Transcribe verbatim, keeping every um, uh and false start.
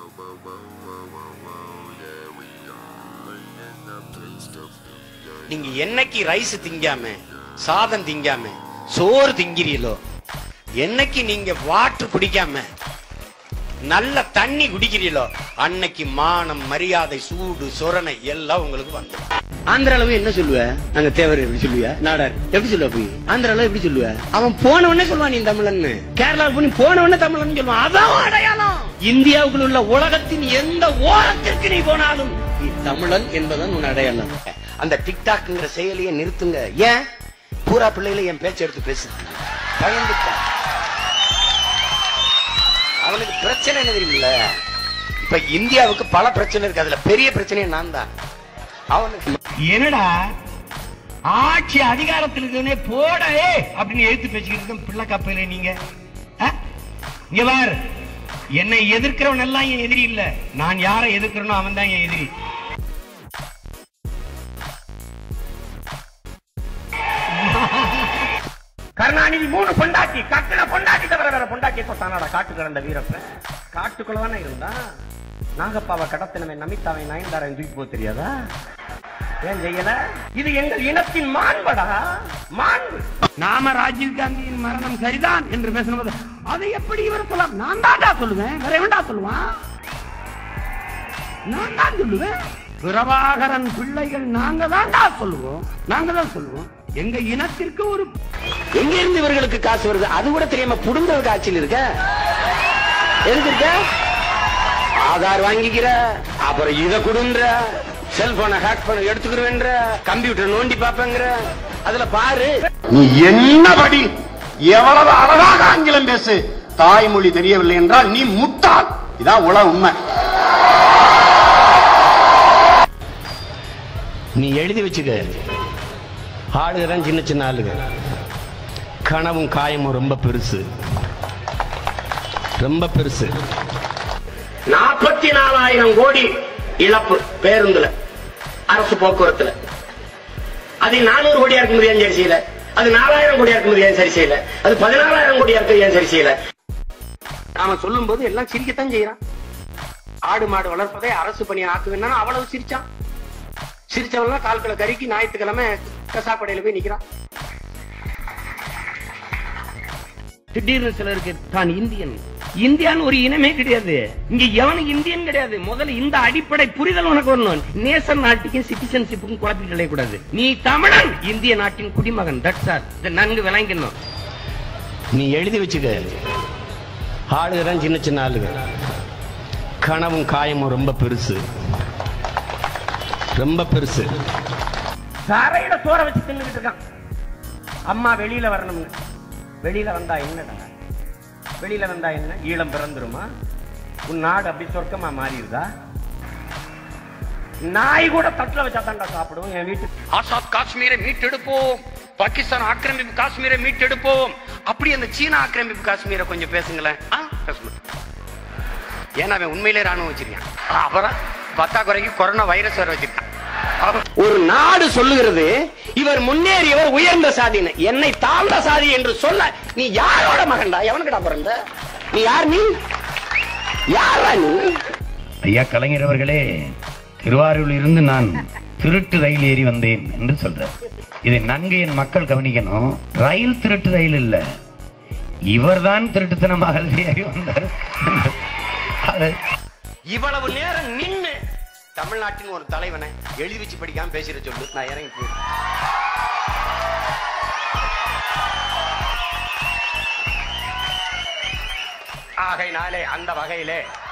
நீங்க என்னைக்கு ரைஸ் திங்காம சாதம் திங்காம சோறு திங்கிறீங்களோ, என்னைக்கு நீங்க வாட்டர் குடிக்காம நல்ல தண்ணி குடிக்கிறீங்களோ, அன்னைக்கு மானம் மரியாதை சூடு சொரணை எல்லாம் உங்களுக்கு வந்து. ஆந்திரால என்ன சொல்லுவ? நாங்க தேவர் எப்படி சொல்லுவ? நாடார் எப்படி சொல்லுவ? போய் ஆந்திரால எப்படி சொல்லுவ? அவன் போன உடனே சொல்லுவான் நீ தமிழன்னு. கேரளா போய் போன உடனே தமிழன்னு சொல்லுவான். அதான் அடையாளம். இந்தியாவுக்குள்ள உள்ள உலகத்தின் எந்த ஓரத்திற்கு நீ போனாலும் நீ தமிழன் என்பதான் உன் அடையாளம். அந்த டிக்டாக்ங்கிற செயலியை நிறுத்துங்க. ஏன் பூரா பிள்ளைகளை என் பேச்ச எடுத்து பேசுது? பயந்துட்டா. அவனுக்கு பிரச்சனை என்ன தெரியுமில்ல? இப்ப இந்தியாவுக்கு பல பிரச்சனை இருக்கு. அதுல பெரிய பிரச்சனையே நான் தான். அவனுக்கு என்னடா ஆட்சி அதிகாரத்தில் இருக்கே போடே அப்படின்னு எழுத்து பேசிக்கிட்டு பிள்ளை கப்பையில நீங்க இங்க பார், என்னை எதிர்க்கிறவன் எல்லாம் என் எதிரி இல்ல. நான் யாரை எதிர்க்கிறனோ அவன் தான் என் எதிரி. கருணாநிதி மூணு பொண்டாட்டி கட்டின பொண்டாட்டி தவிர வேற பொண்டாட்டி தொட்டானடா. காட்டு கிடந்த வீரப்ப காட்டுக்குள்ளதானே இருந்தா. நாகப்பாவை கடத்தினவன் நமிதாவை நயன்தாரை தூக்கி போக தெரியாதா? ஏன் செய்யல? இது எங்கள் இனத்தின் மாண்படா, மாண்பு. நாம ராஜீவ் காந்தியின் மரணம் சரிதான் என்று பேசும்போது அதை எப்படி இவர் சொல்லலாம்? நான் தான்டா சொல்லுவேன், வேற எவன்டா சொல்லுவான்? நான் தான் சொல்லுவேன். பிரபாகரன் பிள்ளைகள் நாங்க தான்டா சொல்லுவோம், நாங்க தான் சொல்லுவோம். எங்க இனத்திற்கு ஒரு எங்க இருந்து இவர்களுக்கு காசு வருது அது கூட தெரியாம புடுங்கிறதுக்கு ஆட்சியில் இருக்க. எதுக்கு இருக்க? ஆதார் வாங்கிக்கிற, அப்புறம் இதை கொடுன்ற, செல்போனை ஹேக் பண்ண எடுத்துக்கிறேன்ற, கம்ப்யூட்டர் நோண்டி பாப்பங்கிற. அதுல பாரு நீ என்ன படி, எவ்வளவு அழகாக ஆங்கிலம் பேசு, தாய்மொழி தெரியவில்லை என்றால் நீ முட்டாள். இதான் உலக உண்மை. நீ எழுதி வச்சுக்க. ஆளுகிறேன் சின்ன சின்ன ஆளுங்க. கனவும் காயமும் ரொம்ப பெருசு, ரொம்ப பெருசு. நாற்பத்தி நாலாயிரம் கோடி இழப்பு பேருந்துல, அரசு போக்குவரத்துல. அது நானூறு கோடியா இருக்க முடியாது சரி செய்யல. அது நாலாயிரம் கோடியா இருக்க முடியாது சரி செய்யல. அது பதினாலாயிரம் கோடியா இருக்க ஏன் சரி செய்யல? நாம சொல்லும் போது எல்லாம் சிரிக்கத்தான் செய்யறான். ஆடு மாடு வளர்ப்பதை அரசு பணியை ஆக்குவேன்னா அவ்வளவு சிரிச்சான். சிரிச்சவன் கால்களை கறிக்கு ஞாயிற்றுக்கிழமை கசாப்படையில போய் நிக்கிறான். திடீர்னு சிலருக்கு தான் இந்தியன், இந்தியான்னு ஒரு இனமே கிடையாது. இங்க எவனுக்கு இந்தியன் கிடையாது. முதல்ல இந்த அடிப்படை புரிதல் உனக்கு வரணும். நேசன் நாட்டுக்கும் சிட்டிசன்ஷிப்புக்கும் குழப்பிட்டு கூடாது. நீ தமிழன், இந்திய நாட்டின் குடிமகன். That's all. இதை நன்கு விளங்கணும். நீ எழுதி வச்சுக்க. ஆளுகிறேன் சின்ன சின்ன ஆளுங்க. கனவும் காயமும் ரொம்ப பெருசு, ரொம்ப பெருசு. தரையில சோற வச்சு தின்னுகிட்டு இருக்கான். அம்மா வெளியில வரணும்னு. வெளியில வந்தா என்னடா? வெளியில வந்தா என்ன? ஈழம் பிறந்துருமா? உன் நாடு அப்படி சொர்க்கமா மாறிடுதா? நாய் கூட தட்டுல வச்சா தாண்டா சாப்பிடுவோம். என் வீட்டு ஆசாத் காஷ்மீரை மீட்டெடுப்போம், பாகிஸ்தான் ஆக்கிரமிப்பு காஷ்மீரை மீட்டெடுப்போம். அப்படி அந்த சீனா ஆக்கிரமிப்பு காஷ்மீரை கொஞ்சம் பேசுங்களேன். ஏன்னா அவன் உண்மையிலே ராணுவம் வச்சிருக்கான். அப்புறம் பத்தாக்குறைக்கு கொரோனா வைரஸ் வர வச்சிருக்கான். ஒரு நாடு சொல்லுகிறது இவர் முன்னேறியவர் உயர்ந்த சாதின்னு. என்னை தாழ்ந்த சாதி என்று சொல்ல நீ யாரோட மகன்டா? எவனுக்குடா பிறந்த? நீ யார்? நீ யாரா? நீ ஐயா கலைஞர் அவர்களே, திருவாரூரில் இருந்து நான் திருட்டு ரயில் ஏறி வந்தேன் என்று சொல்ற. இதை நன்கு என் மக்கள் கவனிக்கணும். ரயில் திருட்டு ரயில் இல்ல, இவர்தான் திருட்டுத்தனமாக ஏறி வந்தார். இவ்வளவு நேரம் நின்று தமிழ்நாட்டின் ஒரு தலைவனை எழுதி வச்சு படிக்காம பேசுற சொல்லு. நான் இறங்கி போயிடுறேன். ஆகையினாலே அந்த வகையிலே